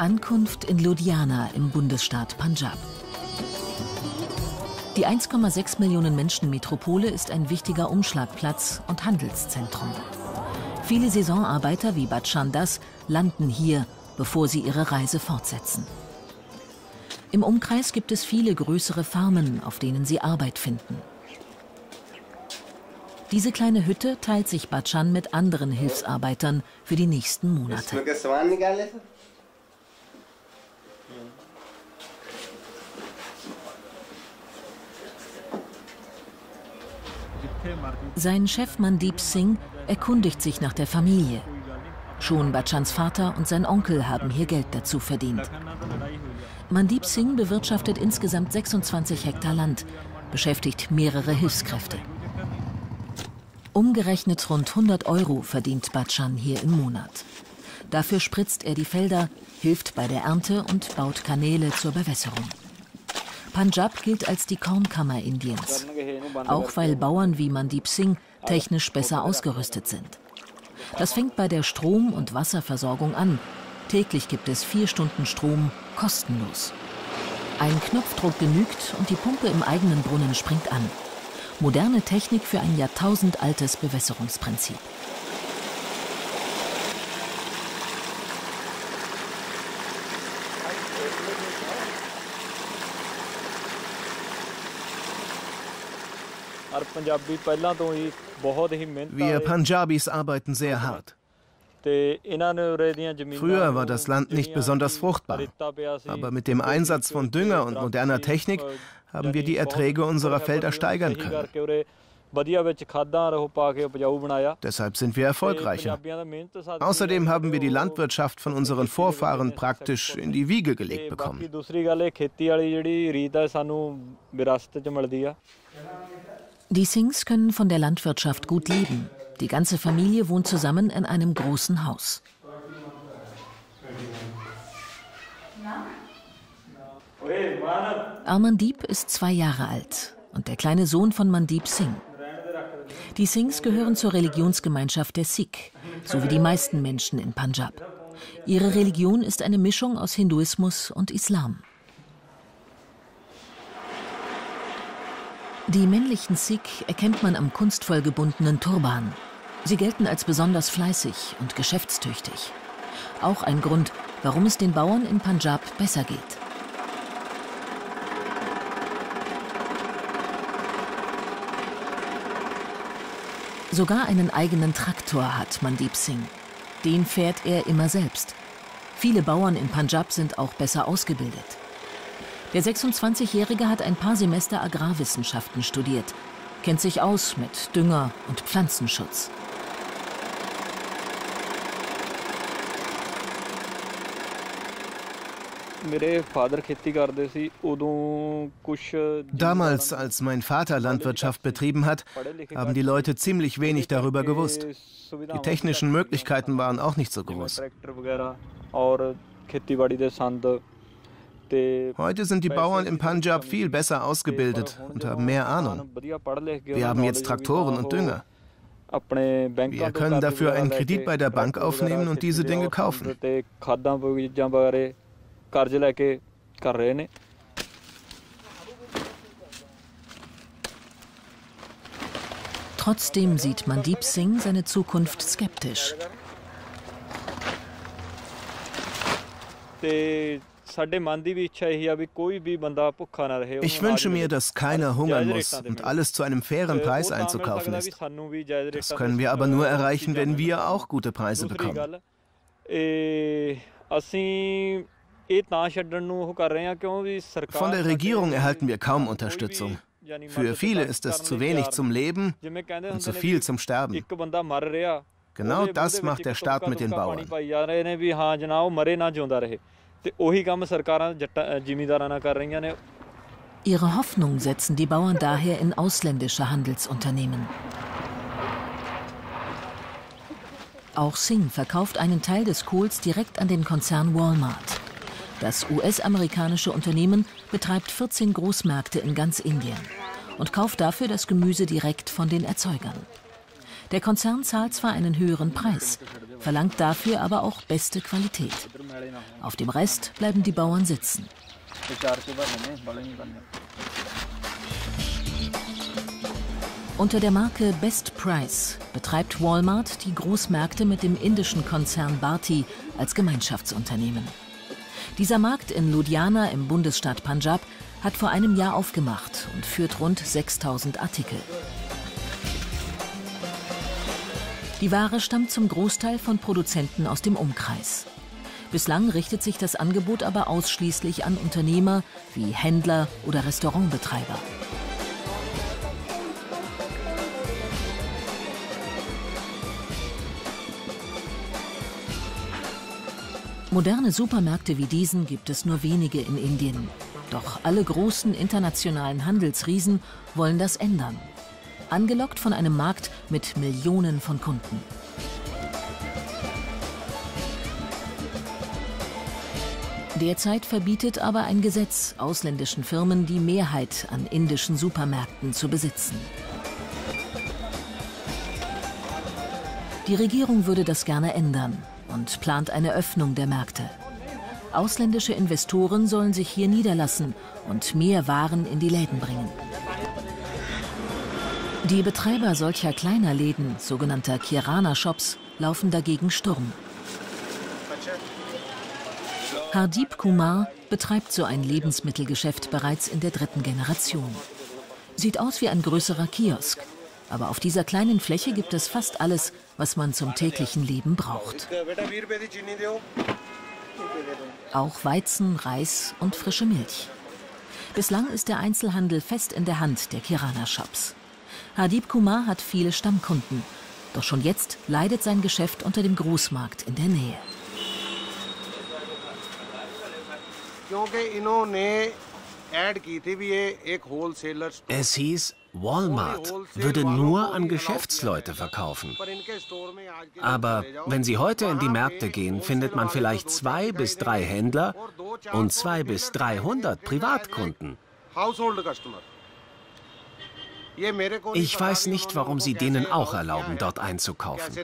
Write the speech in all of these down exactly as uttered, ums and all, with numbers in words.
Ankunft in Ludhiana im Bundesstaat Punjab. Die eins Komma sechs Millionen Menschen Metropole ist ein wichtiger Umschlagplatz und Handelszentrum. Viele Saisonarbeiter wie Bachchan Das landen hier, bevor sie ihre Reise fortsetzen. Im Umkreis gibt es viele größere Farmen, auf denen sie Arbeit finden. Diese kleine Hütte teilt sich Bachchan mit anderen Hilfsarbeitern für die nächsten Monate. Sein Chef Mandeep Singh erkundigt sich nach der Familie. Schon Bachchans Vater und sein Onkel haben hier Geld dazu verdient. Mandeep Singh bewirtschaftet insgesamt sechsundzwanzig Hektar Land, beschäftigt mehrere Hilfskräfte. Umgerechnet rund hundert Euro verdient Bachchan hier im Monat. Dafür spritzt er die Felder, hilft bei der Ernte und baut Kanäle zur Bewässerung. Punjab gilt als die Kornkammer Indiens, auch weil Bauern wie Mandeep Singh technisch besser ausgerüstet sind. Das fängt bei der Strom- und Wasserversorgung an. Täglich gibt es vier Stunden Strom, kostenlos. Ein Knopfdruck genügt und die Pumpe im eigenen Brunnen springt an. Moderne Technik für ein jahrtausendaltes Bewässerungsprinzip. Wir Punjabis arbeiten sehr hart. Früher war das Land nicht besonders fruchtbar, aber mit dem Einsatz von Dünger und moderner Technik haben wir die Erträge unserer Felder steigern können. Deshalb sind wir erfolgreicher. Außerdem haben wir die Landwirtschaft von unseren Vorfahren praktisch in die Wiege gelegt bekommen. Die Singhs können von der Landwirtschaft gut leben. Die ganze Familie wohnt zusammen in einem großen Haus. Armandeep ist zwei Jahre alt und der kleine Sohn von Mandeep Singh. Die Singhs gehören zur Religionsgemeinschaft der Sikh, so wie die meisten Menschen in Punjab. Ihre Religion ist eine Mischung aus Hinduismus und Islam. Die männlichen Sikh erkennt man am kunstvoll gebundenen Turban. Sie gelten als besonders fleißig und geschäftstüchtig. Auch ein Grund, warum es den Bauern in Punjab besser geht. Sogar einen eigenen Traktor hat Mandeep Singh. Den fährt er immer selbst. Viele Bauern in Punjab sind auch besser ausgebildet. Der sechsundzwanzigjährige hat ein paar Semester Agrarwissenschaften studiert, kennt sich aus mit Dünger und Pflanzenschutz. Damals, als mein Vater Landwirtschaft betrieben hat, haben die Leute ziemlich wenig darüber gewusst. Die technischen Möglichkeiten waren auch nicht so groß. Heute sind die Bauern im Punjab viel besser ausgebildet und haben mehr Ahnung. Wir haben jetzt Traktoren und Dünger. Wir können dafür einen Kredit bei der Bank aufnehmen und diese Dinge kaufen. Trotzdem sieht Mandeep Singh seine Zukunft skeptisch. Ich wünsche mir, dass keiner hungern muss und alles zu einem fairen Preis einzukaufen ist. Das können wir aber nur erreichen, wenn wir auch gute Preise bekommen. Von der Regierung erhalten wir kaum Unterstützung. Für viele ist es zu wenig zum Leben und zu viel zum Sterben. Genau das macht der Staat mit den Bauern. Ihre Hoffnung setzen die Bauern daher in ausländische Handelsunternehmen. Auch Singh verkauft einen Teil des Kohls direkt an den Konzern Walmart. Das U S-amerikanische Unternehmen betreibt vierzehn Großmärkte in ganz Indien und kauft dafür das Gemüse direkt von den Erzeugern. Der Konzern zahlt zwar einen höheren Preis, verlangt dafür aber auch beste Qualität. Auf dem Rest bleiben die Bauern sitzen. Unter der Marke Best Price betreibt Walmart die Großmärkte mit dem indischen Konzern Bharti als Gemeinschaftsunternehmen. Dieser Markt in Ludhiana im Bundesstaat Punjab hat vor einem Jahr aufgemacht und führt rund sechstausend Artikel. Die Ware stammt zum Großteil von Produzenten aus dem Umkreis. Bislang richtet sich das Angebot aber ausschließlich an Unternehmer wie Händler oder Restaurantbetreiber. Moderne Supermärkte wie diesen gibt es nur wenige in Indien. Doch alle großen internationalen Handelsriesen wollen das ändern. Angelockt von einem Markt mit Millionen von Kunden. Derzeit verbietet aber ein Gesetz ausländischen Firmen die Mehrheit an indischen Supermärkten zu besitzen. Die Regierung würde das gerne ändern und plant eine Öffnung der Märkte. Ausländische Investoren sollen sich hier niederlassen und mehr Waren in die Läden bringen. Die Betreiber solcher kleiner Läden, sogenannter Kirana-Shops, laufen dagegen Sturm. Hardeep Kumar betreibt so ein Lebensmittelgeschäft bereits in der dritten Generation. Sieht aus wie ein größerer Kiosk. Aber auf dieser kleinen Fläche gibt es fast alles, was man zum täglichen Leben braucht. Auch Weizen, Reis und frische Milch. Bislang ist der Einzelhandel fest in der Hand der Kirana-Shops. Hardeep Kumar hat viele Stammkunden. Doch schon jetzt leidet sein Geschäft unter dem Großmarkt in der Nähe. Es hieß, Walmart würde nur an Geschäftsleute verkaufen. Aber wenn Sie heute in die Märkte gehen, findet man vielleicht zwei bis drei Händler und zwei bis dreihundert Privatkunden. Ich weiß nicht, warum Sie denen auch erlauben, dort einzukaufen.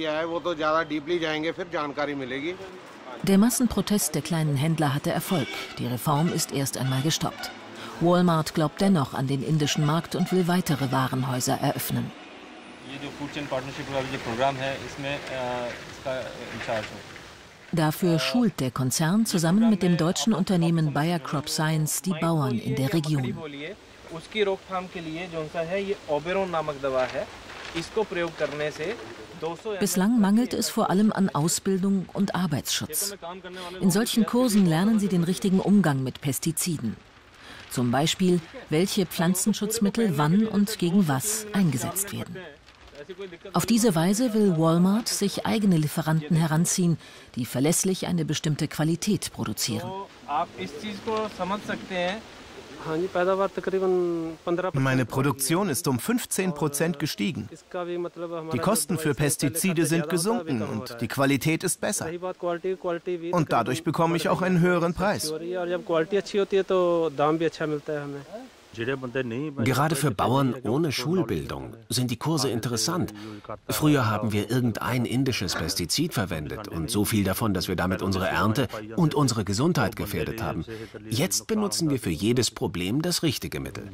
Der Massenprotest der kleinen Händler hatte Erfolg. Die Reform ist erst einmal gestoppt. Walmart glaubt dennoch an den indischen Markt und will weitere Warenhäuser eröffnen. Dafür schult der Konzern zusammen mit dem deutschen Unternehmen Bayer Crop Science die Bauern in der Region. Bislang mangelt es vor allem an Ausbildung und Arbeitsschutz. In solchen Kursen lernen sie den richtigen Umgang mit Pestiziden. Zum Beispiel, welche Pflanzenschutzmittel wann und gegen was eingesetzt werden. Auf diese Weise will Walmart sich eigene Lieferanten heranziehen, die verlässlich eine bestimmte Qualität produzieren. Meine Produktion ist um fünfzehn Prozent gestiegen. Die Kosten für Pestizide sind gesunken und die Qualität ist besser. Und dadurch bekomme ich auch einen höheren Preis. Gerade für Bauern ohne Schulbildung sind die Kurse interessant. Früher haben wir irgendein indisches Pestizid verwendet und so viel davon, dass wir damit unsere Ernte und unsere Gesundheit gefährdet haben. Jetzt benutzen wir für jedes Problem das richtige Mittel.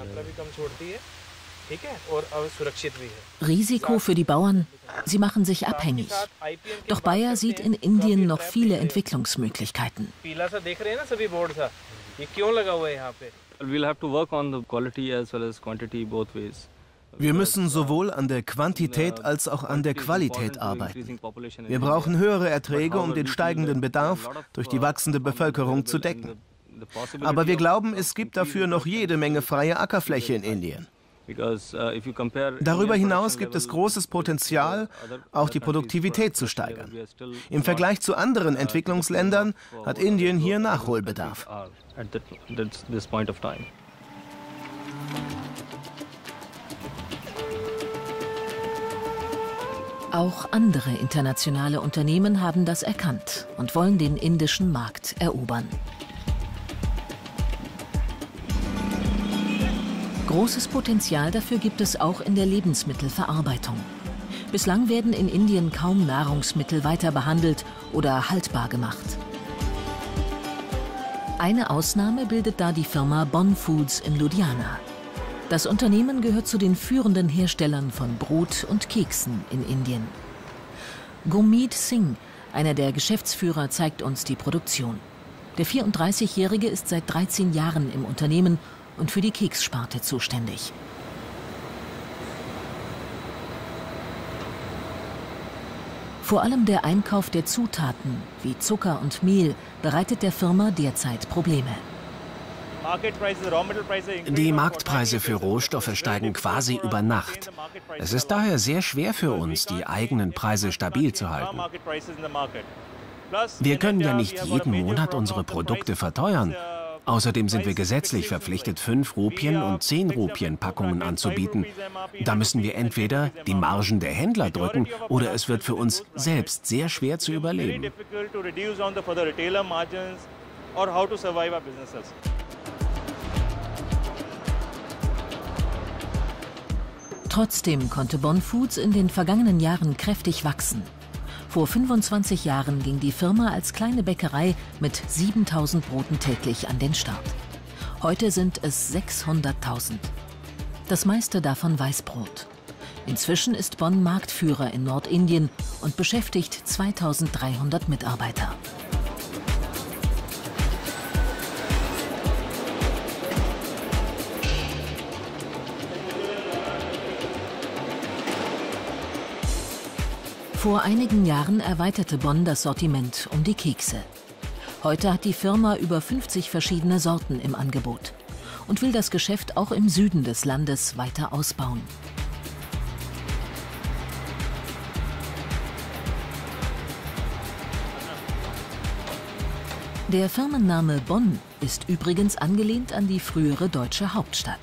Risiko für die Bauern, sie machen sich abhängig. Doch Bayer sieht in Indien noch viele Entwicklungsmöglichkeiten. Wir müssen sowohl an der Quantität als auch an der Qualität arbeiten. Wir brauchen höhere Erträge, um den steigenden Bedarf durch die wachsende Bevölkerung zu decken. Aber wir glauben, es gibt dafür noch jede Menge freie Ackerfläche in Indien. Darüber hinaus gibt es großes Potenzial, auch die Produktivität zu steigern. Im Vergleich zu anderen Entwicklungsländern hat Indien hier Nachholbedarf. Auch andere internationale Unternehmen haben das erkannt und wollen den indischen Markt erobern. Großes Potenzial dafür gibt es auch in der Lebensmittelverarbeitung. Bislang werden in Indien kaum Nahrungsmittel weiter behandelt oder haltbar gemacht. Eine Ausnahme bildet da die Firma Bon Foods in Ludhiana. Das Unternehmen gehört zu den führenden Herstellern von Brot und Keksen in Indien. Gurmeet Singh, einer der Geschäftsführer, zeigt uns die Produktion. Der vierunddreißigjährige ist seit dreizehn Jahren im Unternehmen und für die Kekssparte zuständig. Vor allem der Einkauf der Zutaten wie Zucker und Mehl bereitet der Firma derzeit Probleme. Die Marktpreise für Rohstoffe steigen quasi über Nacht. Es ist daher sehr schwer für uns, die eigenen Preise stabil zu halten. Wir können ja nicht jeden Monat unsere Produkte verteuern. Außerdem sind wir gesetzlich verpflichtet, fünf Rupien und zehn Rupien Packungen anzubieten. Da müssen wir entweder die Margen der Händler drücken oder es wird für uns selbst sehr schwer zu überleben. Trotzdem konnte Bon Foods in den vergangenen Jahren kräftig wachsen. Vor fünfundzwanzig Jahren ging die Firma als kleine Bäckerei mit siebentausend Broten täglich an den Start. Heute sind es sechshunderttausend. Das meiste davon Weißbrot. Inzwischen ist Bon Marktführer in Nordindien und beschäftigt zweitausenddreihundert Mitarbeiter. Vor einigen Jahren erweiterte Bon das Sortiment um die Kekse. Heute hat die Firma über fünfzig verschiedene Sorten im Angebot und will das Geschäft auch im Süden des Landes weiter ausbauen. Der Firmenname Bonn ist übrigens angelehnt an die frühere deutsche Hauptstadt.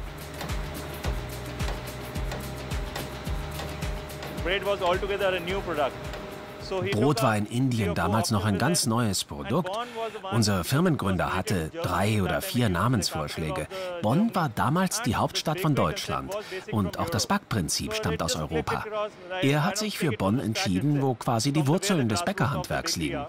Brot war in Indien damals noch ein ganz neues Produkt. Unser Firmengründer hatte drei oder vier Namensvorschläge. Bonn war damals die Hauptstadt von Deutschland und auch das Backprinzip stammt aus Europa. Er hat sich für Bonn entschieden, wo quasi die Wurzeln des Bäckerhandwerks liegen.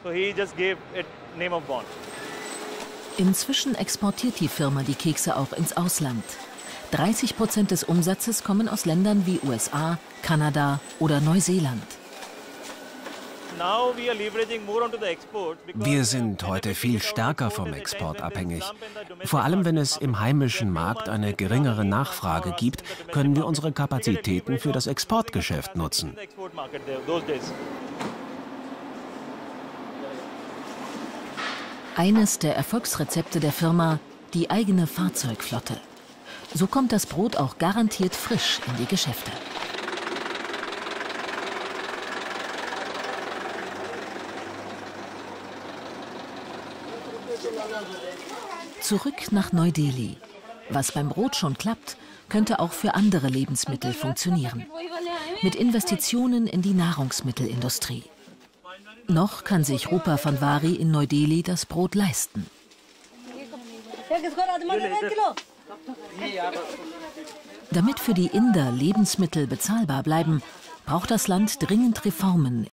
Inzwischen exportiert die Firma die Kekse auch ins Ausland. dreißig Prozent des Umsatzes kommen aus Ländern wie U S A, Kanada oder Neuseeland. Wir sind heute viel stärker vom Export abhängig. Vor allem, wenn es im heimischen Markt eine geringere Nachfrage gibt, können wir unsere Kapazitäten für das Exportgeschäft nutzen. Eines der Erfolgsrezepte der Firma, die eigene Fahrzeugflotte. So kommt das Brot auch garantiert frisch in die Geschäfte. Zurück nach Neu-Delhi. Was beim Brot schon klappt, könnte auch für andere Lebensmittel funktionieren. Mit Investitionen in die Nahrungsmittelindustrie. Noch kann sich Rupa Fanwari in Neu-Delhi das Brot leisten. Damit für die Inder Lebensmittel bezahlbar bleiben, braucht das Land dringend Reformen